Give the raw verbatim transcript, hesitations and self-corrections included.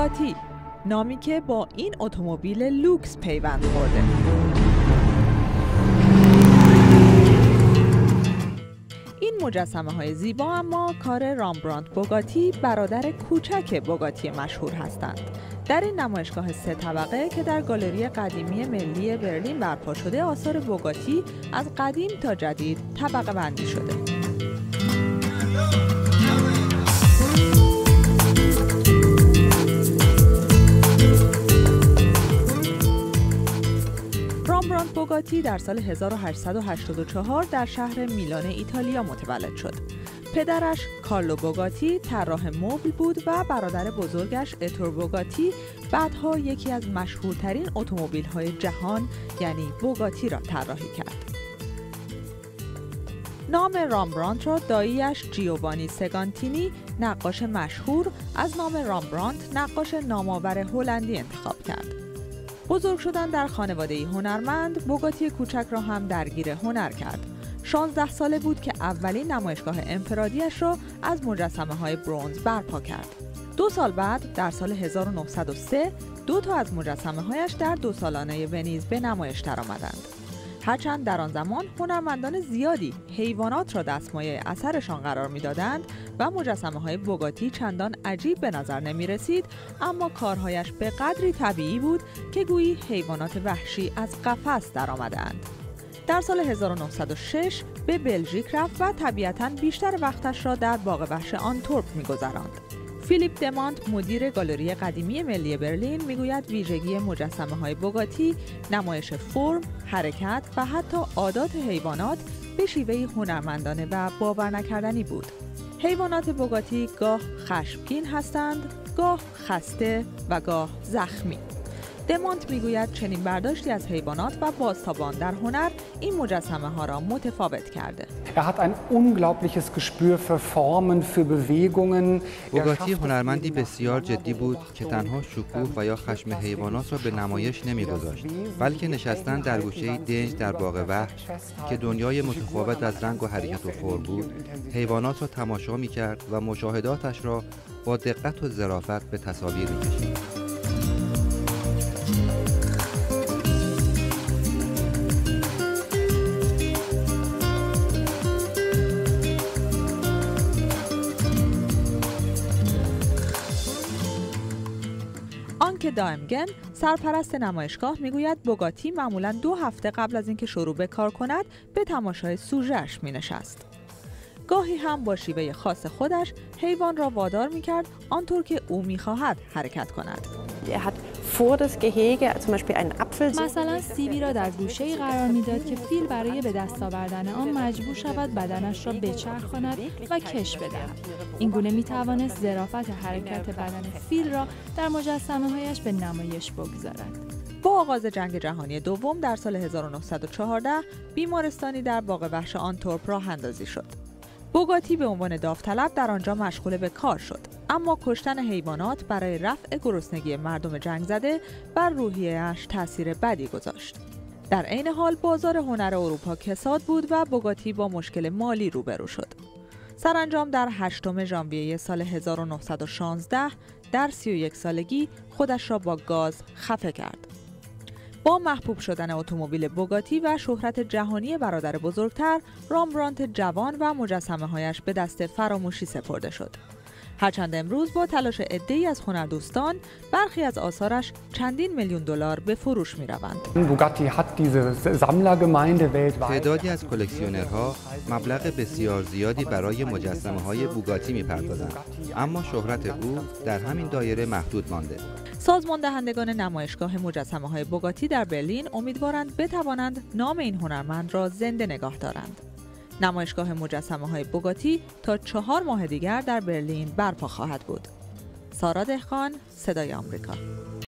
بوگاتی، نامی که با این اتومبیل لوکس پیوند خورده. این مجسمه های زیبا اما کار رامبراند بوگاتی، برادر کوچک بوگاتی مشهور هستند. در این نمایشگاه سه طبقه که در گالری قدیمی ملی برلین برپا شده، آثار بوگاتی از قدیم تا جدید طبقه بندی شده. رامبراند بوگاتی در سال هزار و هشتصد و هشتاد و چهار در شهر میلان ایتالیا متولد شد. پدرش کارلو بوگاتی طراح مبل بود و برادر بزرگش اتور بوگاتی بعدها یکی از مشهورترین اتومبیل‌های جهان یعنی بوگاتی را طراحی کرد. نام رامبراند را دایی‌اش جیووانی سگانتینی، نقاش مشهور، از نام رامبراند نقاش نامآور هلندی انتخاب کرد. بزرگ شدن در خانواده‌ای هنرمند، بوگاتی کوچک را هم درگیر هنر کرد. شانزده ساله بود که اولین نمایشگاه انفرادیش را از مجسمه‌های برنز برپا کرد. دو سال بعد در سال هزار و نهصد و سه دو تا از مجسمه‌هایش در دو سالانه ونیز به نمایش درآمدند. هرچند در آن زمان هنرمندان زیادی حیوانات را دستمایه اثرشان قرار می‌دادند و مجسمه‌های بوگاتی چندان عجیب به نظر نمی‌رسید، اما کارهایش به قدری طبیعی بود که گویی حیوانات وحشی از قفس درآمده‌اند. در سال هزار و نهصد و شش به بلژیک رفت و طبیعتاً بیشتر وقتش را در باغ وحش آنتورپ می‌گذراند. فیلیپ دمانت، مدیر گالری قدیمی ملی برلین، میگوید ویژگی مجسمه‌های بوگاتی نمایش فرم، حرکت و حتی عادات حیوانات به شیوهی هنرمندانه و باور نکردنی بود. حیوانات بوگاتی گاه خشمگین هستند، گاه خسته و گاه زخمی. دمانت میگوید چنین برداشتی از حیوانات و بازتابان در هنر این مجسمه ها را متفاوت کرده. Er hat ein unglaubliches Gespür für Formen, für Bewegungen. بوگاتی هنرمندی بسیار جدی بود که تنها شکوه و یا خشم حیوانات را به نمایش نمیگذاشت، بلکه نشستن در گوشه دنج در باغ وحش که دنیای متفاوت از رنگ و حرکت و فرم بود، حیوانات را تماشا میکرد و مشاهداتش را با دقت و ظرافت به تصاویر میکشید. آنکه دایمگن، سرپرست نمایشگاه، میگوید بوگاتی معمولاً دو هفته قبل از اینکه شروع به کار کند به تماشای سوژه‌اش مینشست. گاهی هم با شیوه خاص خودش حیوان را وادار میکرد آنطور که او میخواهد حرکت کند. مثلا سیبی را در گوشه‌ای قرار میداد که فیل برای به دست آوردن آن مجبور شود بدنش را بچرخاند و کش بدهد. این گونه میتوانست ظرافت حرکت بدن فیل را در مجسمه‌هایش به نمایش بگذارد. با آغاز جنگ جهانی دوم در سال هزار و نهصد و چهارده بیمارستانی در باغ وحش آنتورپ راه اندازی شد. بوگاتی به عنوان داوطلب در آنجا مشغول به کار شد، اما کشتن حیوانات برای رفع گرسنگی مردم جنگ زده بر روحیه‌اش تأثیر بدی گذاشت. در عین حال بازار هنر اروپا کساد بود و بوگاتی با مشکل مالی روبرو شد. سرانجام در هشتم ژانویه سال هزار و نهصد و شانزده در سی و یک سالگی خودش را با گاز خفه کرد. با محبوب شدن اتومبیل بوگاتی و شهرت جهانی برادر بزرگتر، رامبراند جوان و مجسمه‌هایش به دست فراموشی سپرده شد. هرچند امروز با تلاش عده‌ای از هنردوستان برخی از آثارش چندین میلیون دلار به فروش می‌روند. تعدادی از کلکسیونرها مبلغ بسیار زیادی برای مجسمه‌های بوگاتی می‌پردازند، اما شهرت او در همین دایره محدود مانده. سازمان دهندگان نمایشگاه مجسمه‌های بوگاتی در برلین امیدوارند بتوانند نام این هنرمند را زنده نگاه دارند. نمایشگاه مجسمه‌های بوگاتی تا چهار ماه دیگر در برلین برپا خواهد بود. سارا دهقان، صدای آمریکا.